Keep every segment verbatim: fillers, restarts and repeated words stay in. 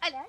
Hola.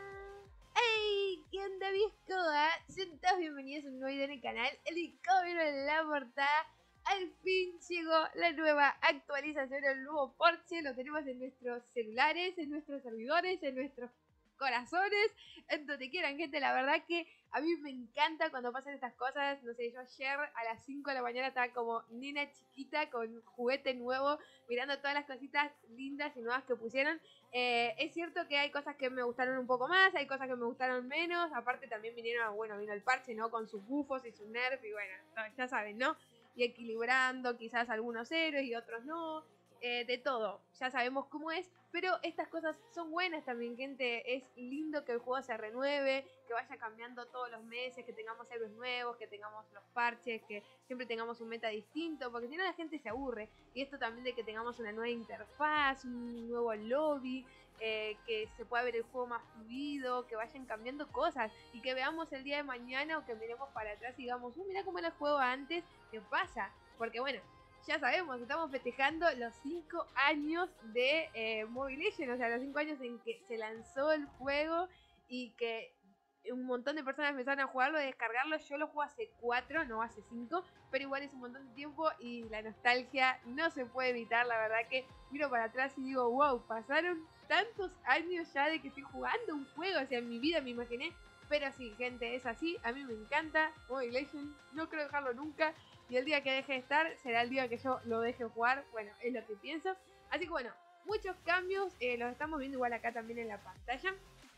¡Hey! ¿Qué onda, mi escoba? Sean todos bienvenidos a un nuevo video en el canal. El icono en la portada. Al fin llegó la nueva actualización, el nuevo parche. Lo tenemos en nuestros celulares, en nuestros servidores, en nuestros corazones, en donde quieran, gente. La verdad que a mí me encanta cuando pasan estas cosas. No sé, yo ayer a las cinco de la mañana estaba como nena chiquita con juguete nuevo, mirando todas las cositas lindas y nuevas que pusieron. Eh, es cierto que hay cosas que me gustaron un poco más, hay cosas que me gustaron menos. Aparte también vinieron, bueno, vino el parche, ¿no? Con sus buffos y sus nerfs y bueno, ya saben, ¿no? Y equilibrando quizás algunos héroes y otros no. Eh, de todo, ya sabemos cómo es, pero estas cosas son buenas también, gente. Es lindo que el juego se renueve, que vaya cambiando todos los meses, que tengamos héroes nuevos, que tengamos los parches, que siempre tengamos un meta distinto, porque si no la gente se aburre. Y esto también de que tengamos una nueva interfaz, un nuevo lobby, eh, que se pueda ver el juego más fluido, que vayan cambiando cosas y que veamos el día de mañana o que miremos para atrás y digamos, uh, mira cómo era el juego antes, ¿qué pasa? Porque bueno, ya sabemos, estamos festejando los cinco años de eh, Mobile Legends, o sea, los cinco años en que se lanzó el juego y que un montón de personas empezaron a jugarlo, a descargarlo. Yo lo juego hace cuatro, no hace cinco, pero igual es un montón de tiempo y la nostalgia no se puede evitar. La verdad que miro para atrás y digo, wow, pasaron tantos años ya de que estoy jugando un juego, o sea, en mi vida me imaginé. Pero sí, gente, es así, a mí me encanta Mobile Legends, no creo dejarlo nunca. Y el día que deje de estar será el día que yo lo deje jugar. Bueno, es lo que pienso. Así que bueno, muchos cambios. Eh, los estamos viendo igual acá también en la pantalla.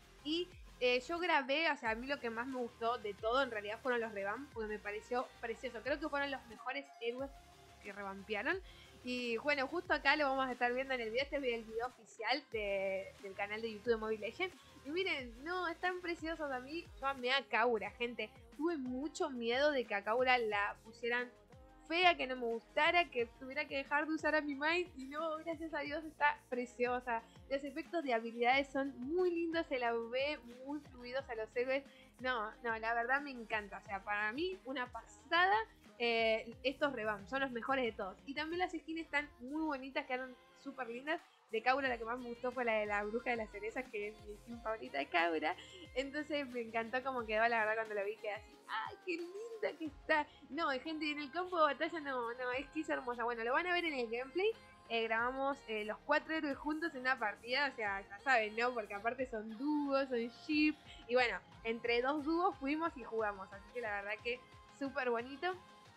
Y eh, yo grabé, o sea, a mí lo que más me gustó de todo en realidad fueron los revamps. Porque me pareció precioso. Creo que fueron los mejores héroes que revampearon. Y bueno, justo acá lo vamos a estar viendo en el video. Este es el video oficial de, del canal de YouTube de Mobile Legends. Y miren, no, están preciosos. A mí, yo amé a Kaura, gente. Tuve mucho miedo de que a Kaura la pusieran fea, que no me gustara, que tuviera que dejar de usar a mi Might. Y no, gracias a Dios está preciosa. Los efectos de habilidades son muy lindos, se la ve muy fluidos a los héroes. No, no, la verdad me encanta. O sea, para mí, una pasada. Eh, estos revamps son los mejores de todos. Y también las skins están muy bonitas, quedaron súper lindas. De Kaura la que más me gustó fue la de la bruja de las cerezas, que es mi skin favorita de Kaura. Entonces me encantó como quedó, la verdad, cuando lo vi, quedé así, ¡ay, qué linda que está! No, gente, en el campo de batalla no, no, es que es hermosa. Bueno, lo van a ver en el gameplay. Eh, grabamos eh, los cuatro héroes juntos en una partida, o sea, ya saben, ¿no? Porque aparte son dúos, son ship. Y bueno, entre dos dúos fuimos y jugamos, así que la verdad que súper bonito.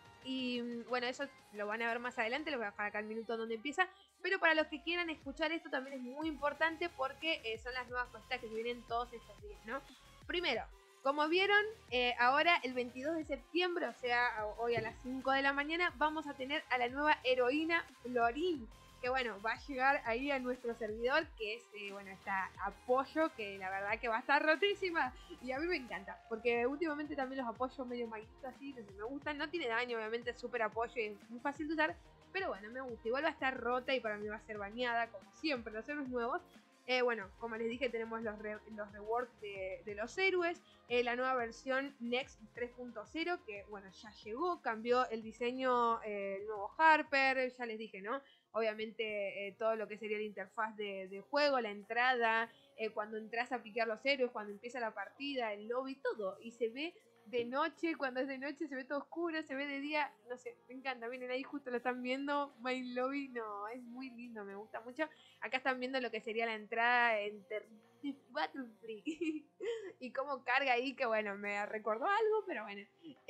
Y bueno, eso lo van a ver más adelante, lo voy a dejar acá el minuto donde empieza. Pero para los que quieran escuchar esto también es muy importante porque eh, son las nuevas cositas que se vienen todos estos días, ¿no? Primero, como vieron, eh, ahora el veintidós de septiembre, o sea, hoy a las cinco de la mañana, vamos a tener a la nueva heroína Florin. Que bueno, va a llegar ahí a nuestro servidor, que es, eh, bueno, está apoyo, que la verdad que va a estar rotísima. Y a mí me encanta, porque últimamente también los apoyos medio maguitos así, no sé, me gustan. No tiene daño, obviamente es súper apoyo y es muy fácil de usar, pero bueno, me gusta. Igual va a estar rota y para mí va a ser bañada, como siempre, los héroes nuevos. Eh, bueno, como les dije, tenemos los, re los rewards de, de los héroes. Eh, la nueva versión Next tres punto cero, que bueno, ya llegó, cambió el diseño, eh, el nuevo Harper, ya les dije, ¿no? Obviamente eh, todo lo que sería la interfaz de, de juego, la entrada, eh, cuando entras a piquear los héroes, cuando empieza la partida, el lobby, todo. Y se ve de noche, cuando es de noche se ve todo oscuro, se ve de día, no sé, me encanta. Miren, ahí justo lo están viendo, My Lobby, no, es muy lindo, me gusta mucho. Acá están viendo lo que sería la entrada en Battle Free y cómo carga ahí, que bueno, me recordó algo, pero bueno.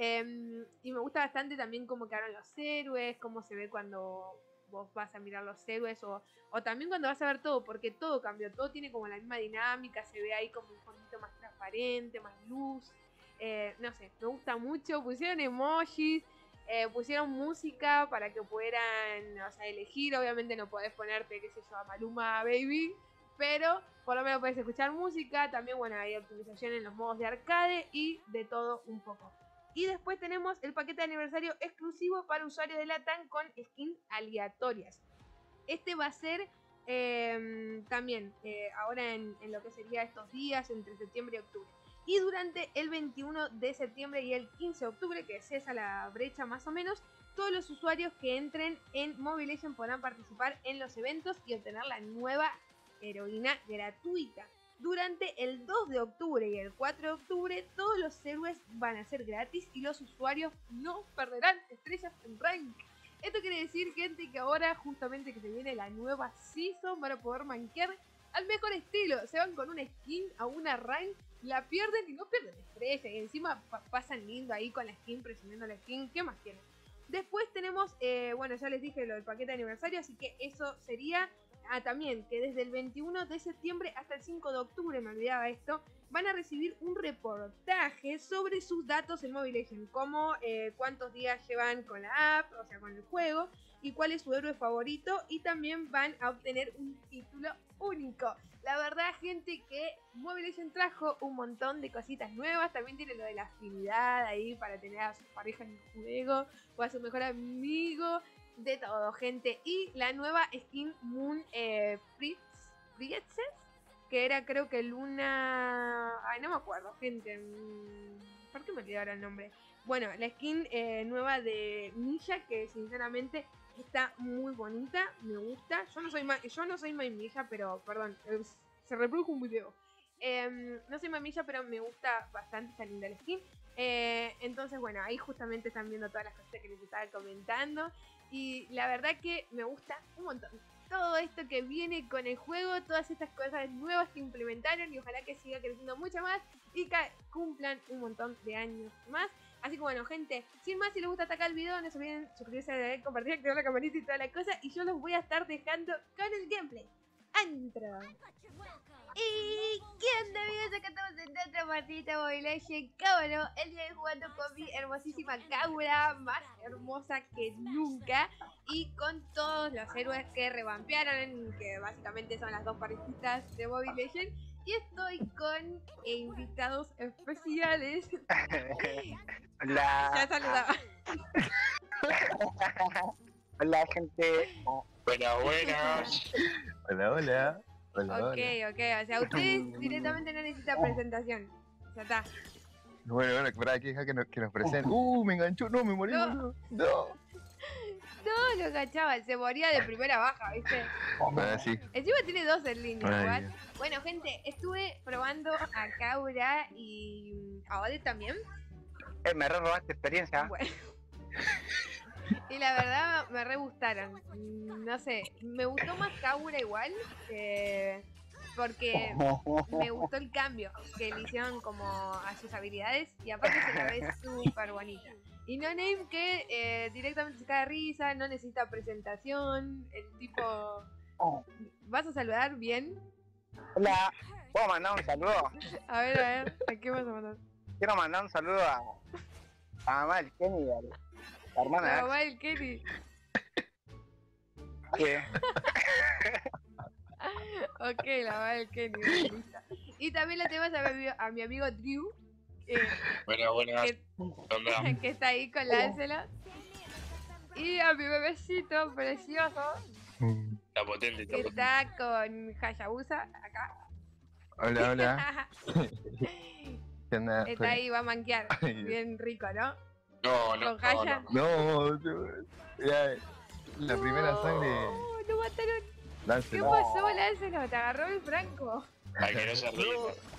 Eh, y me gusta bastante también cómo quedaron los héroes, cómo se ve cuando vos vas a mirar los héroes o, o también cuando vas a ver todo, porque todo cambió, todo tiene como la misma dinámica, se ve ahí como un fondito más transparente, más luz. Eh, no sé, me gusta mucho. Pusieron emojis, eh, pusieron música para que pudieran, o sea, elegir. Obviamente no podés ponerte, qué sé yo, a Maluma Baby, pero por lo menos podés escuchar música. También, bueno, hay optimización en los modos de arcade y de todo un poco. Y después tenemos el paquete de aniversario exclusivo para usuarios de Latam con skins aleatorias. Este va a ser eh, también eh, ahora en, en lo que sería estos días, entre septiembre y octubre. Y durante el veintiuno de septiembre y el quince de octubre, que es esa la brecha más o menos, todos los usuarios que entren en Mobile Legends podrán participar en los eventos y obtener la nueva heroína gratuita. Durante el dos de octubre y el cuatro de octubre, todos los héroes van a ser gratis y los usuarios no perderán estrellas en rank. Esto quiere decir, gente, que ahora justamente que se viene la nueva season van a poder manquear al mejor estilo. Se van con una skin a una rank, la pierden y no pierden estrellas. Y encima pa pasan lindo ahí con la skin, presumiendo la skin. ¿Qué más quieren? Después tenemos, eh, bueno, ya les dije lo del paquete de aniversario, así que eso sería... Ah, también, que desde el veintiuno de septiembre hasta el cinco de octubre, me olvidaba esto, van a recibir un reportaje sobre sus datos en Mobile Legends, como eh, cuántos días llevan con la app, o sea, con el juego, y cuál es su héroe favorito, y también van a obtener un título único. La verdad, gente, que Mobile Legends trajo un montón de cositas nuevas, también tiene lo de la afinidad ahí para tener a su pareja en el juego, o a su mejor amigo... De todo, gente. Y la nueva skin Moon eh, Princess, que era creo que Luna... Ay, no me acuerdo, gente. ¿Por qué me olvidaron el nombre? Bueno, la skin eh, nueva de Milla, que sinceramente está muy bonita, me gusta. Yo no soy ma yo no soy Milla, pero, perdón, eh, se reprodujo un video. Eh, no soy mamilla, pero me gusta bastante, está linda la skin. Eh, entonces, bueno, ahí justamente están viendo todas las cosas que les estaba comentando. Y la verdad que me gusta un montón todo esto que viene con el juego, todas estas cosas nuevas que implementaron, y ojalá que siga creciendo mucho más y que cumplan un montón de años más. Así que bueno, gente, sin más, si les gusta hasta acá el video, no se olviden suscribirse, darle, compartir, activar la campanita y toda la cosa. Y yo los voy a estar dejando con el gameplay. ¡Antro! ¿Y quién debió que estamos en otra partida de Mobile Legends? Cábalo, el día de hoy jugando con mi hermosísima Kaura, más hermosa que nunca, y con todos los héroes que revampearon, que básicamente son las dos parejitas de Mobile Legends. Y estoy con invitados especiales. Hola. Ya saludaba. Hola, gente. Buenas, buenas. Hola, hola. Hola, Ok, hola. ok, o sea, ustedes directamente no necesitan presentación. Ya está. Bueno, bueno, espera, que deja que nos, que nos presenten. Uh, me enganchó, no, me morí, No. boludo. No. No lo cachaba, se moría de primera baja, ¿viste? Ah, sí. Encima tiene dos en línea, Ay, igual. Dios. Bueno, gente, estuve probando a Kaura y a Ode también. Eh, me re robaste experiencia. Bueno. Y la verdad me re gustaron. No sé, me gustó más Kaura igual. Eh, porque me gustó el cambio que le hicieron como a sus habilidades. Y aparte se la ve súper bonita. Y No Name que eh, directamente se cae de risa, no necesita presentación. El tipo... ¿Vas a saludar bien? Hola. ¿Puedo mandar un saludo? A ver, a ver, ¿a qué vas a mandar? Quiero mandar un saludo a, a mamá del Kenny y a la hermana La de mamá del Kenny. Axel. Ok, la mamá del Kenny, lista. Y también la tenemos a mi, a mi amigo Drew, eh, Buenas, buenas. que, Onda. que está ahí con Lancelot. Y a mi bebecito precioso, Mm. Está potente, está que potente. está con Hayabusa, acá. Hola, hola. ¿Qué onda? Está ahí, va a manquear. Ay, Dios. Bien rico, ¿no? No, no, Con no, Haya. no. No, yo- ya, la primera sangre. No, lo mataron. ¿Qué Láncelo. pasó, Lancelot? Te agarró el Franco. Ay, que no se ríe.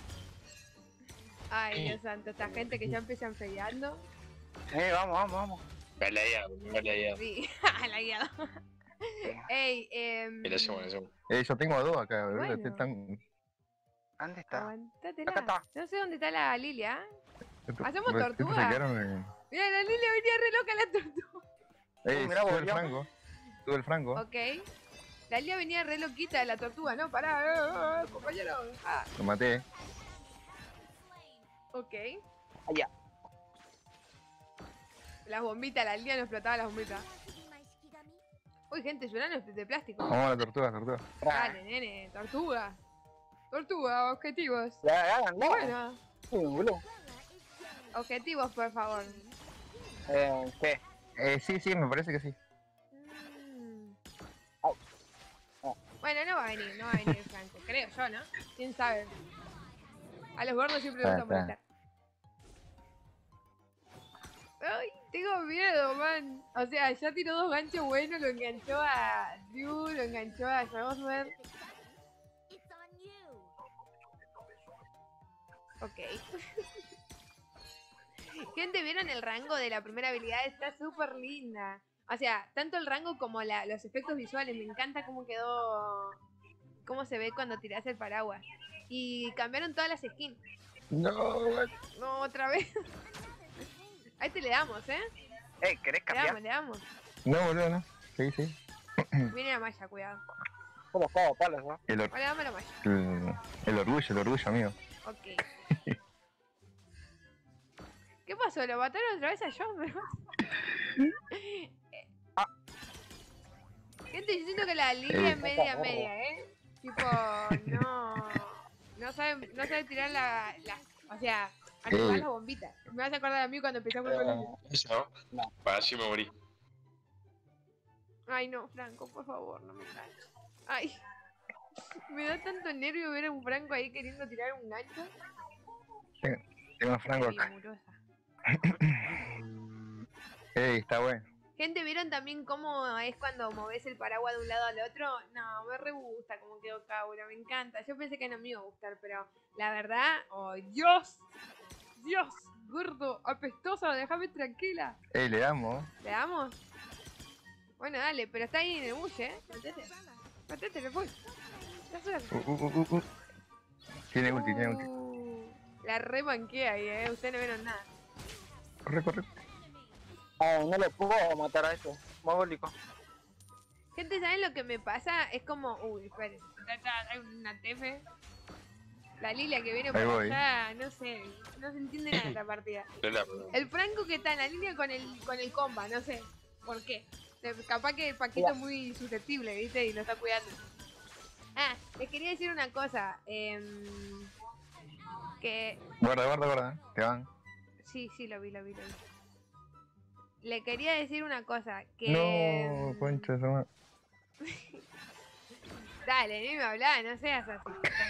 Ay, Dios santo, esta gente que ya empiezan peleando. Eh, vamos, vamos, vamos. Me la idea, me la idea. Sí, a la guiada. Ey, eh. Me la hacemos, la hacemos. Eh, yo tengo a dos acá, boludo. Bueno. Ustedes están... ¿Dónde está? Aguantatela. Acá está. No sé dónde está la Lilia. ¿Hacemos Estos tortuga? se quedaron en- Mira, la Lilia venía re loca la tortuga. Eh, Uh, mirá, sube el volvió. franco. Sube el franco. Ok. La Lilia venía re loquita de la tortuga, ¿no? Pará, eh, compañero. Ah, Lo maté. ok. Allá. Las bombitas, la Lilia no explotaba las bombitas. Uy, gente, llorando es de plástico. Vamos a la tortuga, tortuga. Dale, nene, tortuga. Tortuga, objetivos. Ya, ya, ya, Bueno, Sí, boludo. objetivos, por favor. Eh, ¿qué? Eh, sí, sí, me parece que sí. Mm. Au. Au. Bueno, no va a venir, no va a venir Franco, creo yo, ¿no? ¿Quién sabe? A los gordos siempre les Está, gusta molestar. Ay, tengo miedo, man. O sea, ya tiró dos ganchos buenos, lo enganchó a Drew, lo enganchó a Josmer. Ok. Gente, ¿vieron el rango de la primera habilidad? Está súper linda. O sea, tanto el rango como la, los efectos visuales. Me encanta cómo quedó... Cómo se ve cuando tirás el paraguas. Y cambiaron todas las skins. No, what? No, otra vez. Ahí te le damos, ¿eh? Ey, ¿querés Le cambiar? damos, le damos. No, boludo, no. Sí, sí. Viene la malla, cuidado. Solo juego palos, ¿no? El, or- Vale, dame la malla. el, el orgullo, el orgullo, amigo. Ok. ¿Qué pasó? ¿Lo mataron otra vez a John? Ah. Gente, yo siento que la línea es media media, ¿eh? Tipo, no... No sabe, no sabe tirar la, la... O sea, activar Ey. las bombitas. Me vas a acordar a mí cuando empecé a jugar con ella. Eso, No. para así me morí. Ay, no, Franco, por favor, no me enganches. Ay. Me da tanto nervio ver a un Franco ahí queriendo tirar un gancho. Tengo un franco Ay, acá. murosa. Ey, está bueno. Gente, ¿vieron también cómo es cuando moves el paraguas de un lado al otro? No, me re gusta cómo quedó Kaura, me encanta. Yo pensé que no me iba a gustar, pero la verdad, ¡oh Dios! ¡Dios! Gordo, apestoso, déjame tranquila. Ey, le damos. ¿Le damos? Bueno, dale, pero está ahí en el bush, ¿eh? Metete. Metete, le voy. Está suelto. Uh, uh, uh, uh. Tiene ulti, tiene ulti. Uh, la remanqué ahí, ¿eh? Ustedes no vieron nada. Corre, corre. Ah, no le puedo matar a ese. Mogólico. Gente, ¿saben lo que me pasa? Es como... Uy, esperen. Hay una T F. La Lilia que viene por Ahí voy. allá, no sé. No se entiende nada de esta partida. Es la- El Franco que está en la línea con el, con el comba, no sé. ¿Por qué? Eh, Capaz que el Paquito es muy susceptible, ¿viste? Y lo está cuidando. Ah, les quería decir una cosa. em, que... Guarda, guarda, guarda. Te van. Sí, sí, lo vi, lo vi, lo vi. Le quería decir una cosa. Que... No, em, concha de su madre. Dale, ni me hablás, no seas así.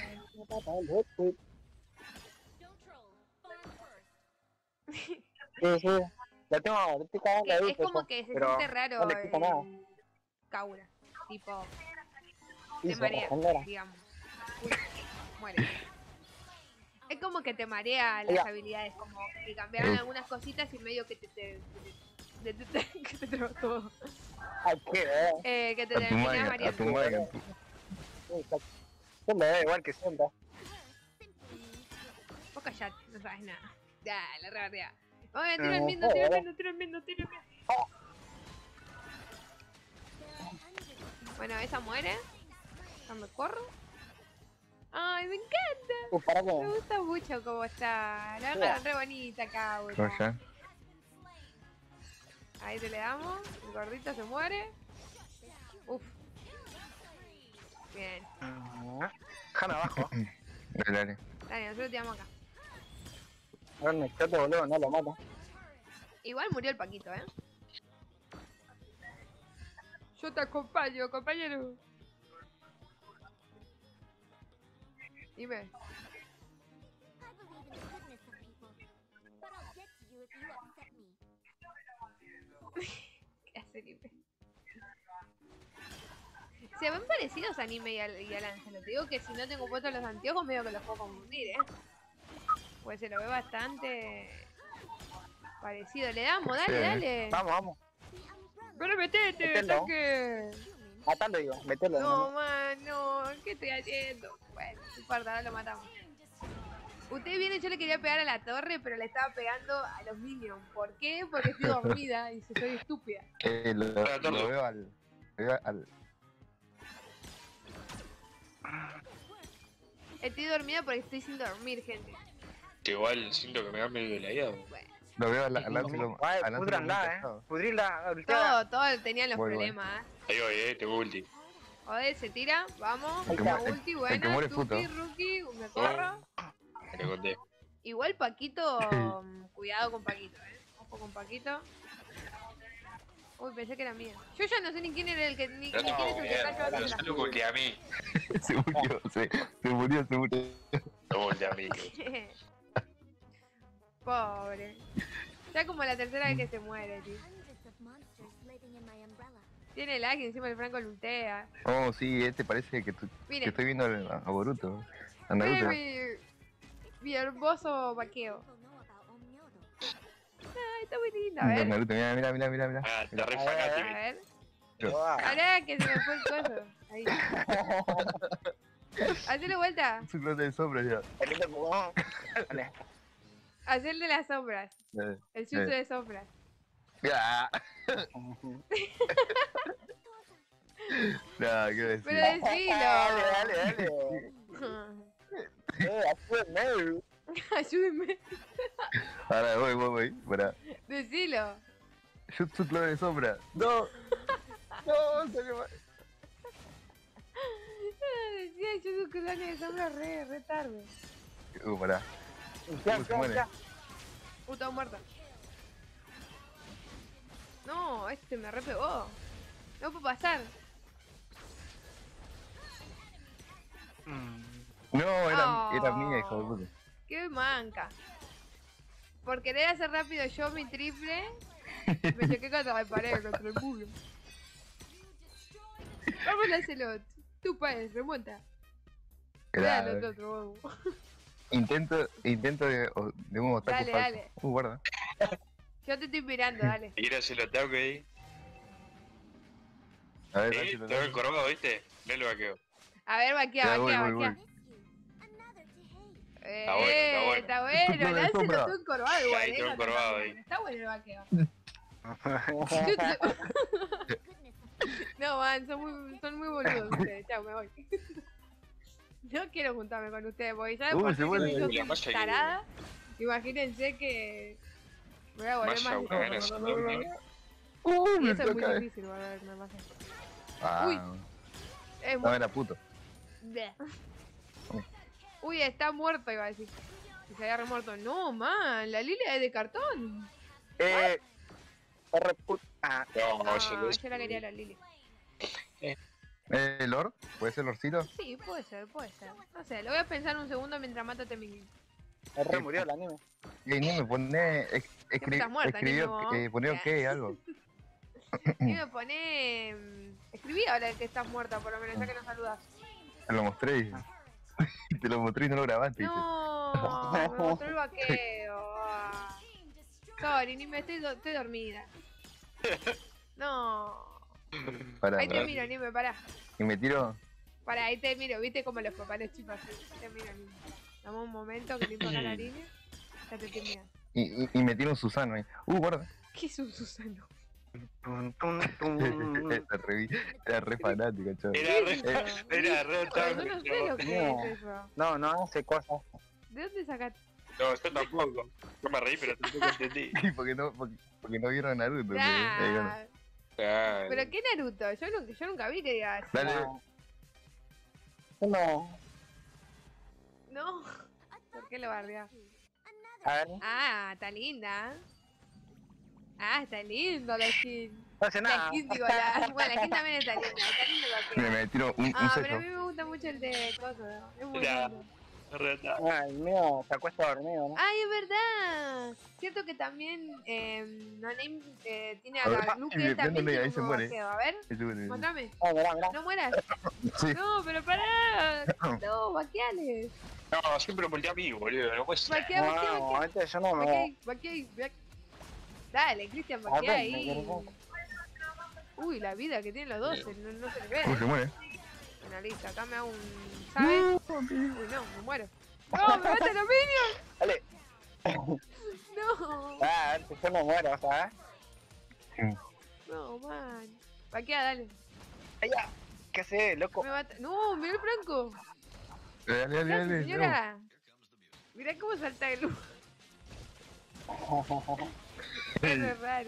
Sí, sí. La tengo, la estoy cagando Que ahí, es como que se pero siente raro no le quita nada. el Kaura. Tipo, Sí, te se marea, regenera. digamos. Uy, muere. Es como que te marea las Ya. habilidades, como que cambiaron Eh. algunas cositas y medio que te... te, te, te, te- que te trabó todo. Ay, qué eh. Eh, que te A tu terminas madre, a mareando. tu madre. a tu- Sí, está- Yo me da igual que siempre. Vos callate, no sabes nada. Dale, re bardea. Oye, tira el No, miendo, tira el joder. miendo, tira el miendo, tira el miendo. Bueno, esa muere. Ya me corro. Ay, me encanta. Uh, para Me qué. gusta mucho cómo está. La Ya. dejaron re bonita, Kaura. ¿Cómo ya? Ahí te le damos. El gordito se muere. Uf. Bien. Jana abajo. Dale, dale. Dale, nosotros te damos acá. A ver, me chato, boludo, no lo mato. Igual murió el Paquito, ¿eh? Yo te acompaño, compañero. Dime. ¿Qué hace Anime? Se ven parecidos a Anime y al, y al Ángelo. Te digo que si no tengo puestos los anteojos, medio que los puedo confundir, ¿eh? Pues se lo ve bastante parecido. Le damos, dale, Sí. dale. Vamos, vamos. Pero metete, Metelo. tanque. Matalo, digo, metelo. No, man, no. ¿Qué estoy haciendo? Bueno, no importa, ahora lo matamos. Ustedes vienen, yo le quería pegar a la torre, pero le estaba pegando a los minions. ¿Por qué? Porque estoy dormida y soy estúpida. Eh, lo, Ah, torre. lo veo al. Lo veo al. Estoy dormida porque estoy sin dormir, gente. Que igual siento que me da medio lagueado. Bueno, Lo veo al, al Ángelo. Ay, al Ángelo muy pudranla, eh. cansado. Pudrirla, ulteada. todo, todo tenían los Voy, voy. problemas. ¿eh? Ahí voy, eh, tengo ulti. Joder, se tira, vamos. El que Una mu- el- ulti, el que buena. muere Tuki, puto. rookie, me corro. Te conté. Igual Paquito, mm, cuidado con Paquito, eh. Ojo con Paquito. Uy, pensé que era mía. Yo ya no sé ni quién era el que ni, ni Pero quién no, es el que está bien, llevando pero la solo ulti a mí. Se murió, se, se murió, se murió. No ulti a mí. Pobre. Ya como la tercera vez que se muere, tío. Tiene lag y encima el Franco lutea. Oh, sí, este parece que, tu- que Miren, estoy viendo al- a Boruto. A miren Naruto. mi, mi hermoso vaqueo. Ay, está muy lindo, a Mira, ver. Naruto, mira, mira, mira, mira, mira. Ah, está re A fanático. ver. Joa. Ahora que se me fue el coso. Ahí. Hacele vuelta. Su clase de sombra ya. El lindo Pokémon. Vale. Hacerle las sombras. Eh, El jutsu Eh. de sombras. Ya. Nada, ¿qué decir? Pero decilo. Dale, dale, dale. Eh, ayúdenme. Ayúdenme. Ahora voy, voy, voy. Para. Decilo. Jutsu clave de sombra. No. No, salió mal. Decía jutsu clone de sombras re, re tarde. Uh, pará. Ya, Uh, se ya, muere. ya. Uh, estaba muerto. No, este me repegó. No puedo pasar. No, era, Oh. era mía, hijo de puta. Qué manca. Por querer hacer rápido yo mi triple, me choqué contra la pared, contra el muro. Vamos, Lancelot. Tú puedes, remonta. Vea Era, nosotros, vamos. intento, intento de, de un otaku Dale, falso. dale. Uh, guarda. Yo te estoy mirando, dale. Si quieres hacer el ataque ahí. A ver, Sí, dale, dale. te veo encorvado, ¿viste? Ve el vaqueo. A ver, vaquea, Ya, voy, vaquea, voy, voy. vaquea. Eh, Está bueno, está bueno. está bueno, Jutsu de Lancelot sombra. todo encorvado Sí, igual, ahí eh, todo contra encorvado la ahí. pared. Está bueno el vaqueo. No, man, son muy, son muy boludos ustedes. Chao, me voy. No quiero juntarme con ustedes, porque ya de Uy, por se sí vuelve. que yo La soy malla que- tarada. Imagínense que me voy a volver Malla, más... una gana, si no, no. Uh, Y me eso es muy toca. difícil volverme más... Ah, Uy. Es no, muy... era puto. Bleh. Uy, está muerto, iba a decir. Y se había remuerto. No, man, la Lilia es de cartón. Eh. R. put- Ah, No, Ah, eso lo yo la quería la Lilia. ¿Eh, Lord? ¿Puede ser Lorcito? Sí, puede ser, puede ser. No sé, lo voy a pensar un segundo mientras mata a Temiki. R murió el anime. Y ni me pone. ex- escri- estás muerta, escribió, Nino. eh, ponía ok, algo. Y me pone... mm, Escribí ahora que estás muerta, por lo menos, ya que nos saludas. Te lo mostré y. Te lo mostré y no lo grabaste. dice. No, me mostró el vaqueo. Ah. Sorry, ni me estoy, do- estoy dormida. No. Pará, Ahí te pará. miro, Nime, pará. Y me tiro. Pará, ahí te miro, viste cómo los papás los chicos así. Te miro, Nime. Dame un momento que limpio acá la línea. Ya te estoy mirando. Y, y, y me tiro un Susano ahí. Uh, guarda. ¿Qué es un Susano? Tum, tum, tum. era, re, era re fanático, chaval. Era re, eso? era re Yo otaku, no sé chabón. lo que No. es eso. No, no hace cosas. ¿De dónde sacaste? No, yo tampoco. Yo me reí, pero tampoco entendí. porque, no, porque, porque no vieron a Naruto. pues, eh, bueno. Ah, Claro. ¿pero qué Naruto? Yo, no, yo nunca vi que diga así. Dale. No. No. No. ¿Por qué lo bardeás? A ver. Ah, está linda. Ah, está lindo la skin. No hace La nada. skin, digo, la... Bueno, la skin también está linda. Está lindo el Me, vaqueo. me tiro un, un Ah, pero sello. a mí me gusta mucho el de coso, ¿no? Es muy Mira. lindo. Re otaku. Ah, el mío se acuesta dormido, ¿no? Ay, es verdad. Cierto que también eh, No Name eh, tiene a A ver, la Luke, y él también viéndole, tiene ahí un se nuevo muere. vaqueo. A ver, Eso, bueno, mostrame. Ah, mirá, mirá. No mueras. Sí. No, pero pará. No, vaqueales. No, siempre volteé a mí, boludo. No puede ser. Vaquea, vaquea, No, vaquea. antes yo no me Vaquea, voy. vaquea, vaquea. Dale, Cristian, A vaquea ver, ahí. me quiero- Uy, la vida que tienen los dos, no, no se le ve. Uh, se muere. Bueno, listo, acá me hago un... ¿Sabes? Uy, no, me muero. ¡No, me matan los minions! Dale. No, Ah, antes yo no muero, ¿sabes? no, man. Vaquea, dale. Ay, ya. ¿Qué sé, loco? Me mata... No, mirá el Franco. Dale, dale, ¿Qué hace, dale. señora? Mirá cómo salta el luz. Es re raro.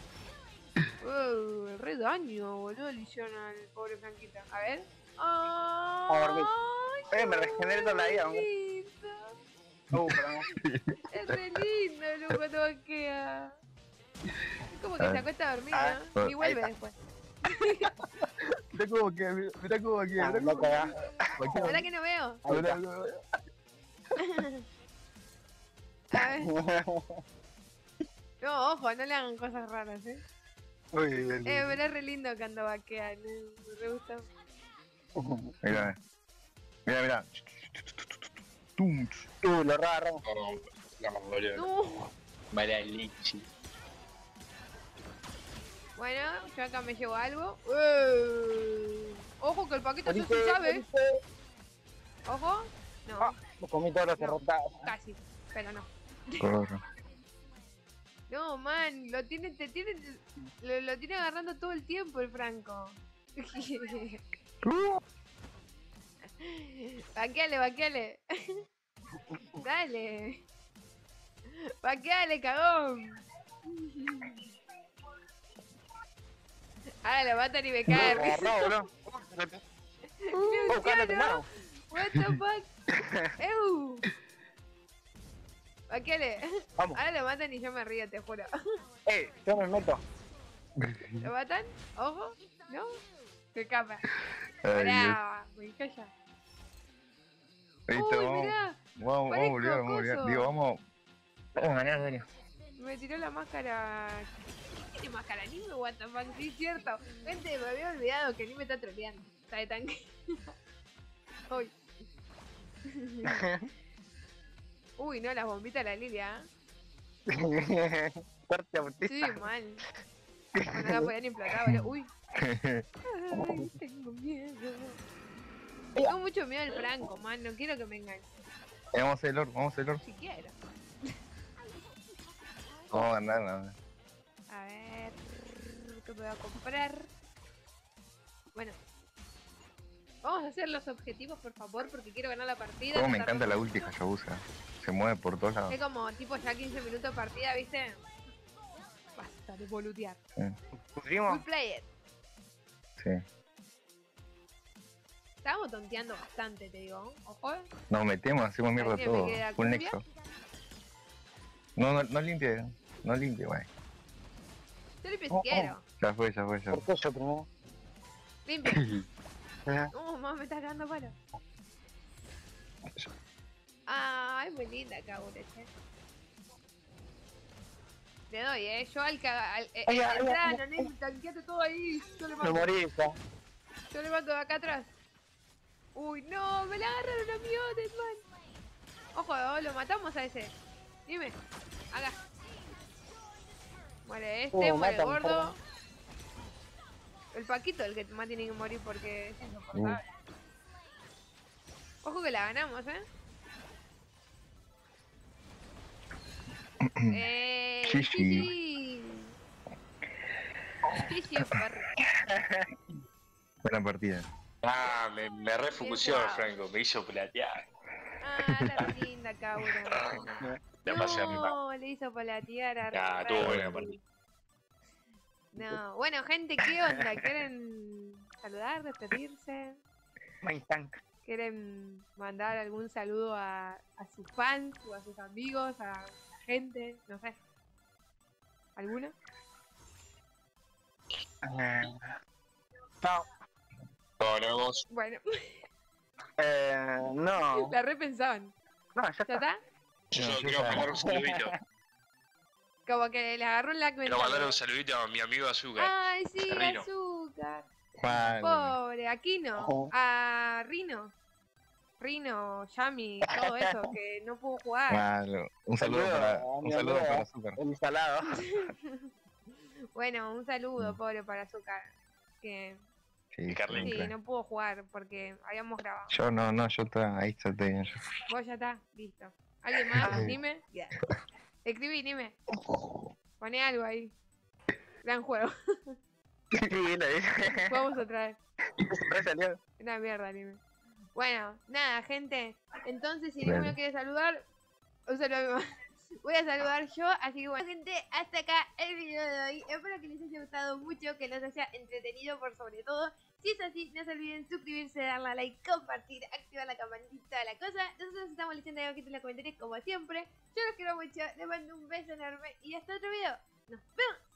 Uh, re daño, boludo, le hicieron al pobre Franquita. A ver. dormir. Ay, Eh, me regeneré toda la vida, qué hombre. lindo. Uh, perdón. Es re lindo, loco, cuando vaquea. Es como que A se ver. acuesta a dormir, Ah, ¿no? Y ahí vuelve está. después. Mira cómo que, mira cómo que, Ah, mira no cómo cagás. que. ¿Verdad que no veo? Ahí Mira, está. mira, A ver. No, ojo, no le hagan cosas raras, ¿eh? Uy, el- Eh, pero es re lindo cuando vaquean, ¿eh? Me re gusta. mira. Mira, mira. tum. Uh, lo rara. No, no, boludo. No. Mala leche. Bueno, yo acá me llevo algo. ¡Eh! Ojo que el paquete se sabe. Ojo. No, Ah, me comí todos los No. derrotados. casi. Pero no. Corro. No, man, lo tiene, te tiene, lo, lo tiene agarrando todo el tiempo el Franco. Vaqueale, vaqueale. Dale. Vaqueale, cagón. Ah, lo matan y me cae. No, no, boludo. Oh, buscando tu mano. What the fuck? Ew. Vaqueale. Vamos. Ahora lo matan y yo me río, te juro. Eh, yo me meto. ¿Lo matan? Ojo. ¿No? Qué capa. Ay, Dios. Pará, muy calla. Listo, Uy, vamos. mirá. Vamos, vamos a parezco volver, vamos a volver. coso. Digo, vamos. Vamos a ganar, Daniel. Me tiró la máscara. ¿Qué tiene máscara? Ni me what the fuck, sí es cierto. Gente, me había olvidado que ni me está troleando. Está de tanque. Uy. Uy, no, las bombitas de la Lilia. ¿eh? Corte Sí, autista. mal. No la podían implantar, boludo. Uy. Ay, tengo miedo. Tengo mucho miedo al Franco, man. No quiero que me engañe. Eh, vamos a hacer el Lord, vamos a hacer el Lord. Si quiero. Vamos a ganar, nada. A ver. ¿Qué me voy a comprar? Bueno. Vamos a hacer los objetivos, por favor, porque quiero ganar la partida. Cómo no me encanta la tardemos ulti mucho. Hayabusa. Se mueve por todos lados. Es como tipo ya quince minutos de partida, ¿viste? Basta de boludear. We ¿Pudrimos? play it. Sí. Estábamos tonteando bastante, te digo. Ojo. Nos metemos, hacemos mierda ¿Alguien me todo. queda Full cumbia? nexo. No, no, no limpie. No limpie, wey. Yo limpio si Oh, oh. quiero. Ya fue, ya fue, ya ¿Por fue. qué yo primero? Limpio. Eh, No, mamá, me estás cagando palo. Ay, muy linda Kabura, che. Le doy, eh. Yo al caga. Al, eh, Ay, eh, ay, entrá, ay, Noné, tanqueate todo ahí. Yo le Me mato. morí, ya. Yo le mato de acá atrás. Uy, no, me la agarraron a miones, man. Ojo, oh, lo matamos a ese. Dime, acá. Muere este, Uh, muere el matan, gordo. perdón. El Paquito el que más tiene que morir porque es insoportable. Ojo que la ganamos, eh. eh Sí, sí, sí. sí. Sí, sí, perro. Buena partida. Ah, me, me refusió Guau. Franco, me hizo platear. Ah, la linda Kaura. La pasé a mi mano. No, le hizo palatear a Ah, Ray. estuvo buena la partida. No, bueno, gente, ¿qué onda? ¿Quieren saludar, despedirse? My tank. ¿Quieren mandar algún saludo a, a sus fans o a sus amigos, a la gente? No sé. ¿Alguna? Eh, No. Ponemos. Bueno, Eh, no. la repensaban. No, ya ¿Ya está. está? Yo No, solo yo quiero ya- mandar un saludito. Como que le agarró un lag Quiero mental. mandar un saludito a mi amigo Azúcar. Ay, sí, Rino. azúcar. Juan. Pobre, Aquino. Ojo. A Rino. Rino, Yami, todo eso, que no pudo jugar. Malo. Un saludo Saludo para, a un mi saludo amiga. para Azúcar. El salado. Bueno, un saludo, Mm. pobre, para azúcar. Que Sí, Carlín. sí, siempre. no pudo jugar porque habíamos grabado. Yo no, no, yo está, ahí está bien. Yo. Vos ya está, listo. ¿Alguien más? Ay. Dime. Yeah. Escribí, dime. Poné algo ahí. Gran juego. Sí, lo dije. Vamos otra vez. Re salió. Una mierda, anime. Bueno, nada, gente. Entonces, si Dale. ninguno quiere saludar, un saludo a mi mamá. Voy a saludar yo, así que bueno, gente, hasta acá el video de hoy. Espero que les haya gustado mucho, que los haya entretenido por sobre todo. Si es así, no se olviden suscribirse, darle a like, compartir, activar la campanita, la cosa. Nosotros estamos leyendo aquí en los comentarios como siempre. Yo los quiero mucho, les mando un beso enorme y hasta otro video. Nos vemos.